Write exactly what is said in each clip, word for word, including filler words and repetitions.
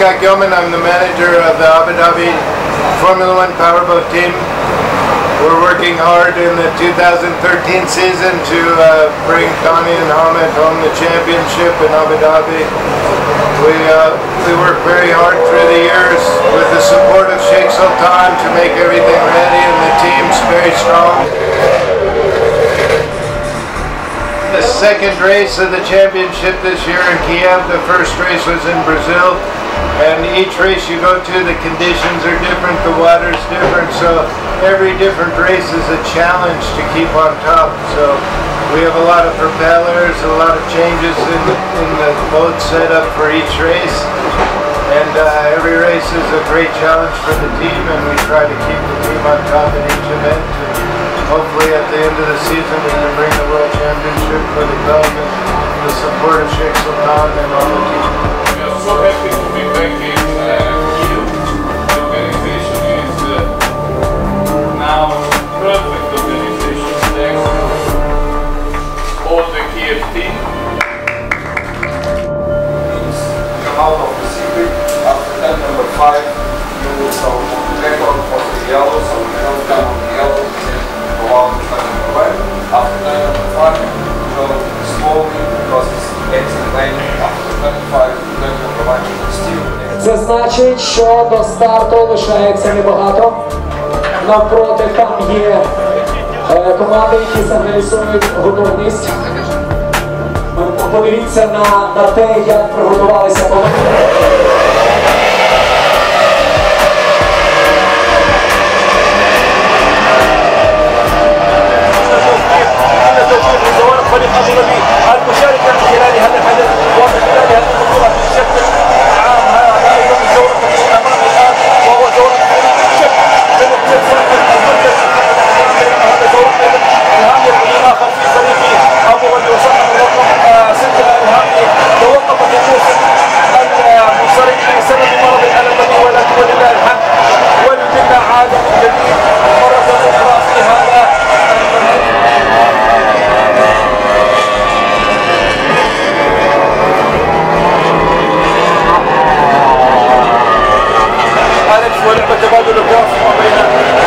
Ishak Yeoman. I'm the manager of the Abu Dhabi Formula One Powerboat team. We're working hard in the two thousand thirteen season to uh, bring Thani and Hamid home the championship in Abu Dhabi. We, uh, we work very hard through the years with the support of Sheikh Sultan to make everything ready, and the team's very strong. The second race of the championship this year in Kiev. The first race was in Brazil, and each race you go to, the conditions are different, the water's different, so every different race is a challenge to keep on top. So we have a lot of propellers, a lot of changes in the, in the boat setup for each race, and uh, every race is a great challenge for the team, and we try to keep the team on top in each event. Hopefully at the end of the season we can bring the World Championship for the club and the support of Sheikh Sultan and all the team. We are so happy to be back in uh, Kiev. The organization is uh, now perfect organization thanks to all the Kiev team. Come out of the secret after that number five. You will saw record for the yellow, so we don't come on the yellow. After that, number five, go slowly because it's getting late. After twenty-five, then you're providing still. Це значить, що до старту лишається небагато. Навпроти там є е, команди, які сигналізують готовність. Подивіться на, на те, як приготувалися команди. فريق أبو ظبي المشاركة من خلال هذا الحدث ومن خلال هذه البطولة بشكل عام. هذا أيضا الجولة التي أمامنا الآن وهو جولة شكل من التسلسل المركز بين هذا جولة الهامية الآخر في فريق أبو ظبي وصاحب الرقم ستة الهامي توقفت الموسم المنصرم بسبب مرض الألم ولكن ولله الحمد والمنة عاد من جديد مرة أخرى في هذا ولعبة تبادل الكرات ما بين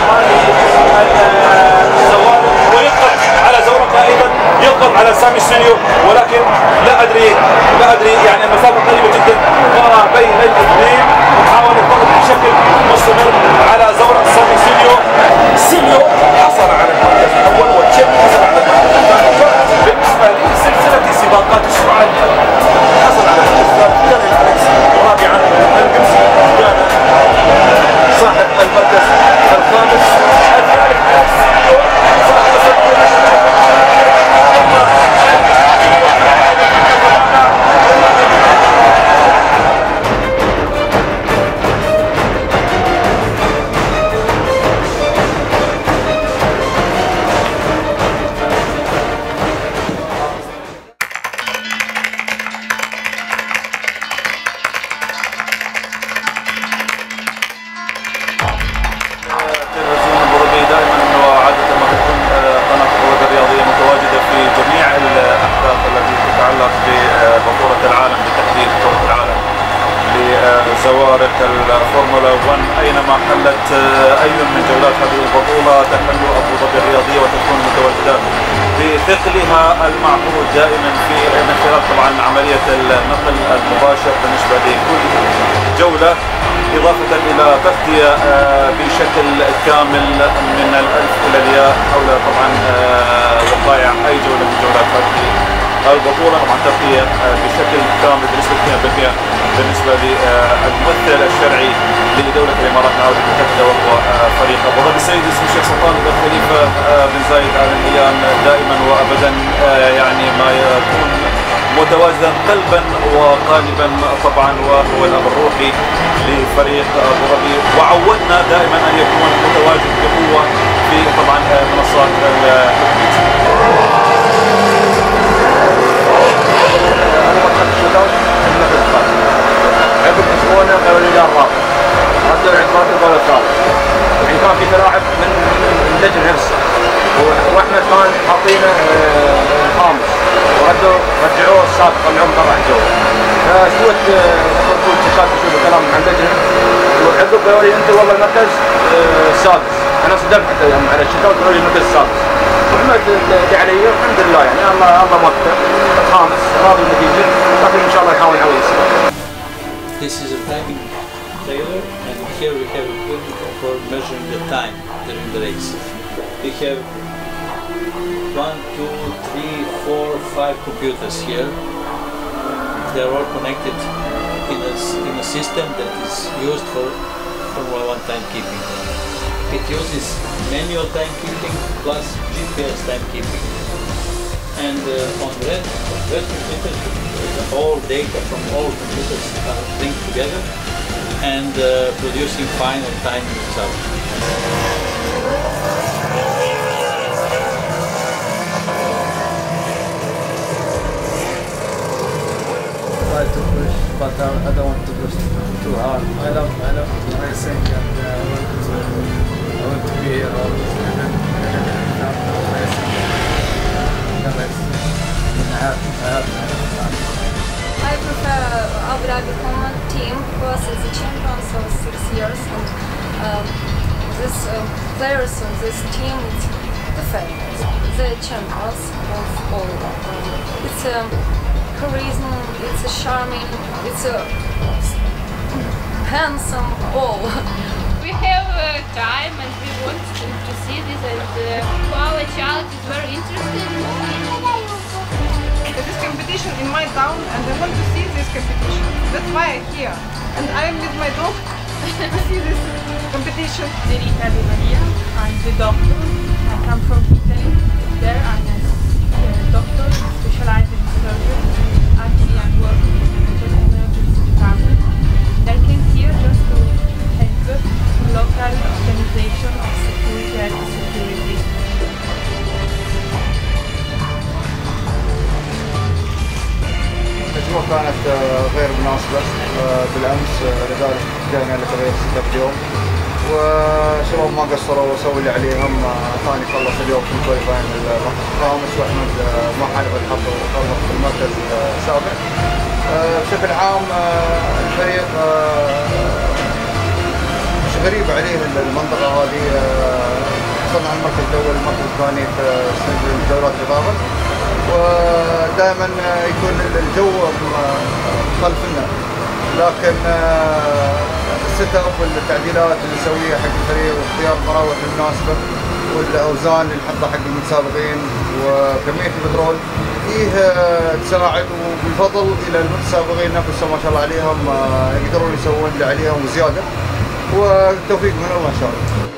الزوالق ويضغط على زورقة أيضا يضغط على سامي سينيو، ولكن لا أدري لا أدري يعني المسافة قريبة جدا ما بين الاثنين. وحاول الضغط بشكل مستمر على زورق سامي سينيو. سينيو حصل على المركز الأول وتشيب حصل على المركز الثاني. بالنسبة لسلسلة سباقات السرعة حصل على المركز الثالث كان الأليكس رابعا الجمسي كان صاحب المركز الخامس. الثالث زوارق الفورمولا واحد أينما حلت أي من جولات هذه البطولة تحل أبو ظبي الرياضية وتكون متواجدة بثقلها المعهود دائما في من خلال طبعا عملية النقل المباشر بالنسبة لكل جولة، إضافة إلى تغطية بشكل كامل من الألف إلى الياء حول طبعا وقائع أي جولة من جولات هذه البطولة. طبعا تغطية بشكل كامل بنسبة مئة بالمئة بالنسبة للممثل الشرعي لدولة الإمارات العربية المتحدة وهو فريق أبو ظبي. السيد اسمه الشيخ سلطان بن خليفة بن زايد آل نهيان دائما وأبدا يعني ما يكون متواجدا قلبا وقالبا طبعا وهو الأب الروحي لفريق أبو ظبي، وعودنا دائما أن يكون متواجد بقوة في طبعا منصات عقب اسبوعنا قالوا لي لا الرابع ردوا العقاب قالوا الثالث. يعني كان في تلاعب من اللجنه نفسه، واحنا كان حاطينه الخامس ردوا رجعوه السابق طلعوه برا حجوه. فسويت نقول تشات اشوف كلام عن لجنه وعقب قالوا لي انت والله المركز السادس. انا صدمت حتى على الشتاء قالوا لي المركز السادس. وعملت اللي علي والحمد لله يعني الله الله موفق. الخامس راضي بالنتيجه لكن ان شاء الله نحاول نعوض السباق. This is a timing trailer, and here we have equipment for measuring the time during the race. We have one, two, three, four, five computers here. They are all connected in a, in a system that is used for Formula One timekeeping. It uses manual timekeeping plus G P S timekeeping. And uh, on red, red computers, all data from all computers are linked together and uh, producing final time results. Try to push, but I, I don't want to push too hard. I love, I love racing, and uh, I want to, I want to be here all even, even enough racing. The race. I have, I have, I have. I prefer Abu Dhabi Common team because it's a champion for six years, and um, this uh, players of this team, it's the favorites, the champions of all. Um, it's a charisma, it's a charming, it's a handsome all. We have uh, time and we want to, to see this, and uh, our child is very interested. This competition in my town, and I want to see this competition. That's why I'm here, and I am with my dog to see this competition. Rita Di Maria, I'm the doctor. I come from Italy. There I'm a doctor specialized in surgery. Actually, I'm working in the emergency department. And I came here just to help the local organization of security and security. الأجواء كانت غير مناسبة بالأمس، لذلك جانا لتغيير ستة يوم، وشباب ما قصروا وسووا اللي عليهم. ثاني خلص اليوم في الكواليفاين المركز الخامس، وأحمد ما حالف الحظ وخلص في المركز السابع. بشكل عام الفريق مش غريب عليه المنطقة هذه. وصلنا على المركز الأول والمركز الثاني في الجولات الإضافة، ودائما يكون الجو خلفنا، لكن السيت اب والتعديلات اللي نسويها حق الفريق واختيار المراوح المناسبه والاوزان اللي نحطها حق المتسابقين وكميه البترول فيه تساعد، وبالفضل الى المتسابقين نفسهم ما شاء الله عليهم يقدرون يسوون اللي عليهم وزياده، والتوفيق من الله ان شاء الله.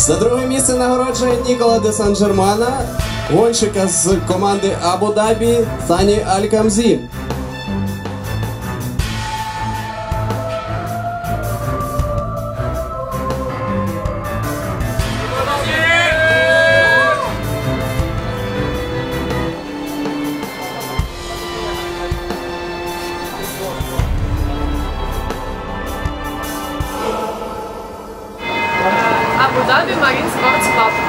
За друге місце нагороджує Нікола де Сан-Жермана, гонщика з команди Абу-Дабі Тані Аль-Камзі. Abu Dhabi Marine Sports Club.